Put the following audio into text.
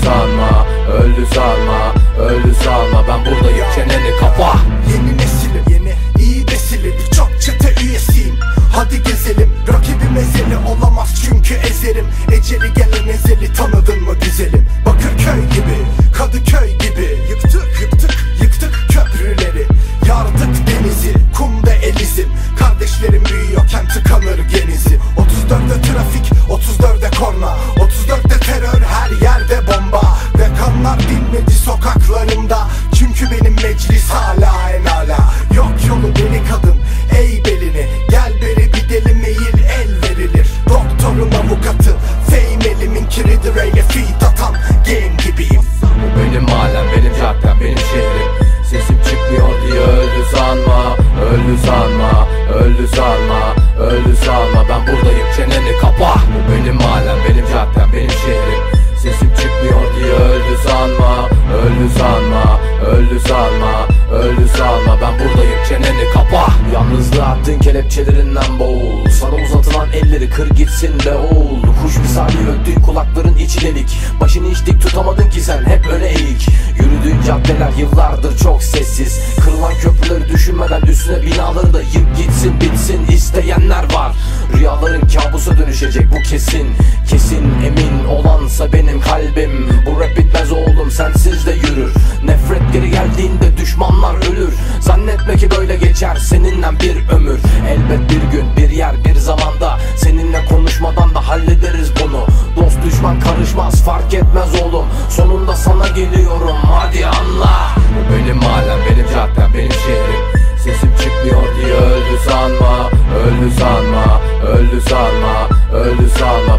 sanma, öldü sanma, öldü sanma. Ben buradayım, çeneni kapa. Yeni nesilim, yeni iyi besili, birçok çete üyesiyim. Hadi gezelim, rakibim ezeli olamaz çünkü ezerim. Eceli gelen ezeli tanıdın mı güzelim? Bakırköy gibi, Kadıköy gibi, yıktık köprüleri, yardık denizi, kumda elizim. Kardeşlerim büyüyorken tıkanır genizi. 34'te trafik, 34'te korna, 34'te terör, her yerde bomba. Ve kanlar dinmedi sokaklarımda, çünkü benim meclis hala en ala. Yok yolu deli kadın, ey belini, gel beri bir deli meyil el verilir. Doktorun avukatı, fame elimin kiridir, öyle feat atan game gibiyim. Bu benim mahallem, benim caddem, benim şehrim. Sesim çıkmıyor diye öldü sanma, öldü sanma, öldü sanma, öldü sanma. Ben buradayım, çeneni kapa. Bu benim mahallem, benim caddem, benim şehrim. Sesim çıkmıyor diye öldü sanma, öldü sanma, öldü sanma, öldü sanma. Ben buradayım, çeneni kapa. Yalnızlığa attığın kelepçelerinden boğul. Sana uzatılan elleri kır gitsin be oğul. Kuş misali öttüğün kulakların içi delik. Başını hiç dik tutamadın ki sen, hep öne eğik. Yürüdüğün caddeler yıllardır çok sessiz. Kırılan köprüleri düşünmeden üstüne binaları da yık gitsin bitsin isteyenler var. Rüyaların kabusa dönüşecek bu kesin. Kesin emin olansa benim kalbim. Bu rap bitmez oğlum, sensiz de yürür. Nefret geri geldiğinde düşmanlar ölür. Zannetme ki böyle geçer seninle bir ömür. Elbet bir gün, bir yer, bir zamanda seninle konuşmadan da hallederiz bunu. Dost düşman karışmaz, fark etmez oğlum. Sonunda sana geliyorum, hadi anla. Bu benim mahallem, benim caddem, benim şehrim. Sesim çıkmıyor diye öldü sanma, öldü sanma, öldü sanma, öldü sanma.